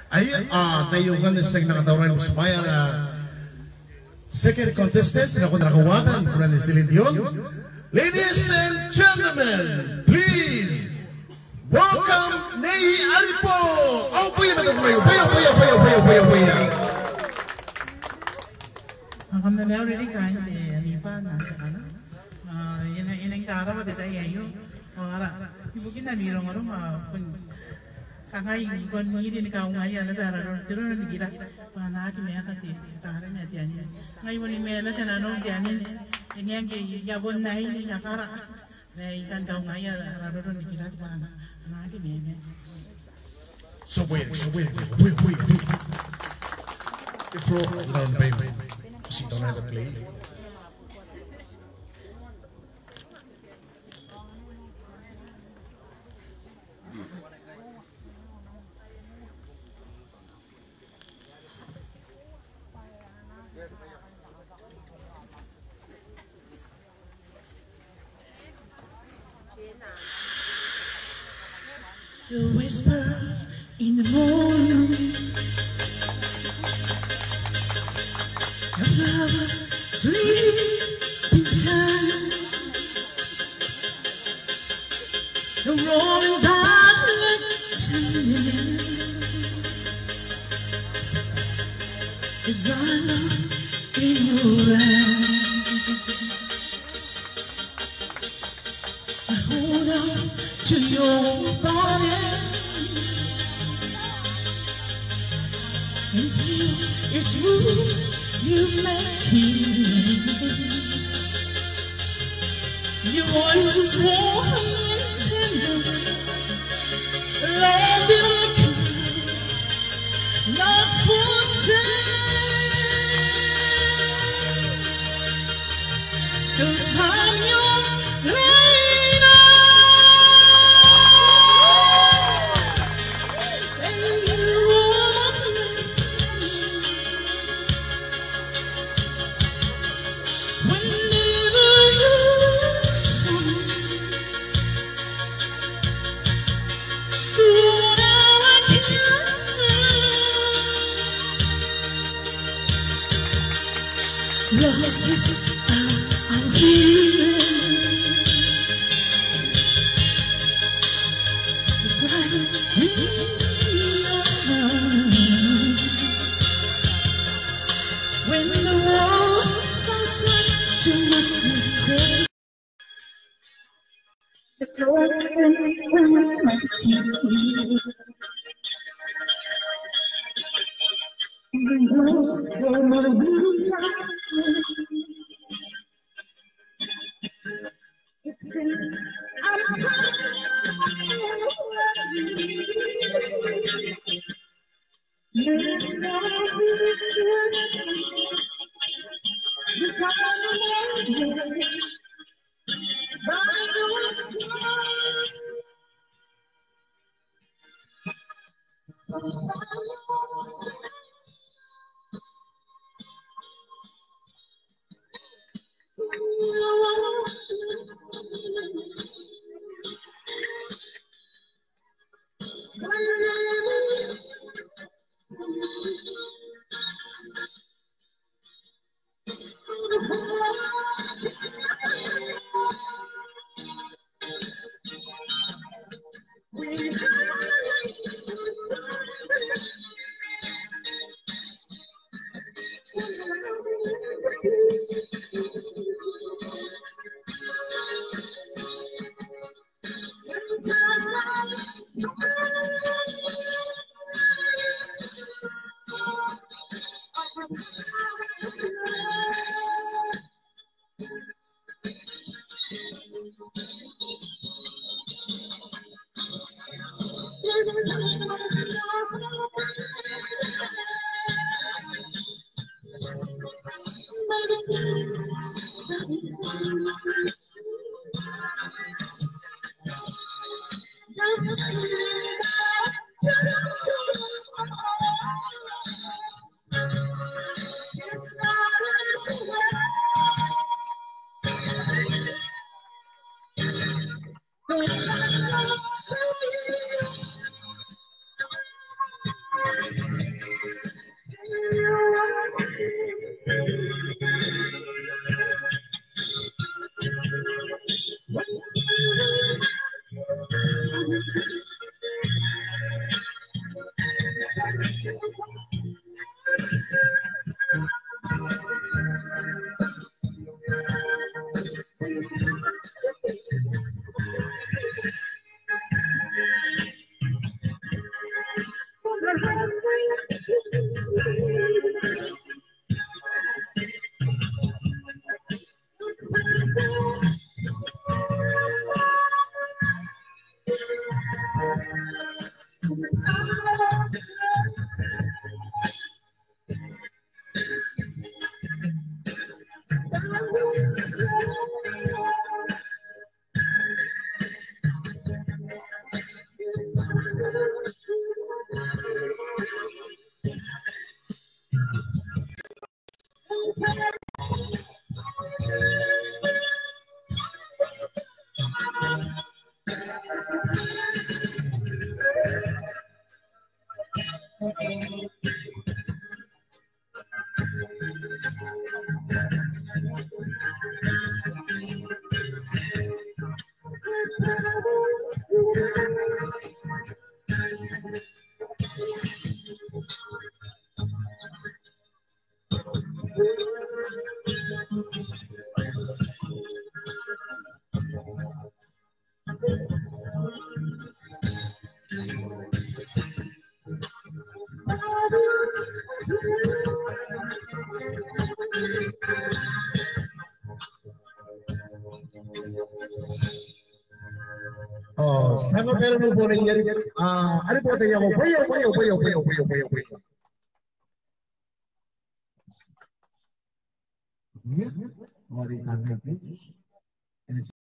Ay, tayo kan sa nakatawaran mo sumaya na second contestant na kung nakawakan kung na Celine Dion. Ladies and gentlemen, please welcome Ney Aripo. Oh, puya ba ito? Puya. Ang nalaw rin kain alipa na ano. Inang tara ba dito ayo. Ora, ibu kita mirong orang sangai kon miri ni kau ngai ana bara ron tiro ni gira pana ki me ata ti tare ni atiani ngai woni me la tana no tiani ini yang ke ya bon nai ni nakara ne ikan kau ngai ara ron ni gira pana ana ki me So wait. If you don't pay me, kasi don't have to play. The whisper in the morning of lovers sleeping time, the rolling by like tender as I look in your eyes. I hold on to your body and feel its move you make. Your voice is warm and tender, loving not for sale, 'cause I'm your lady. Lost is how I'm feeling, right in your heart. When the walls are set, too much to take. It's all Oh, sama pero mo po rin yan. Ano po tayo mo? Puyo. Mari tanggapi.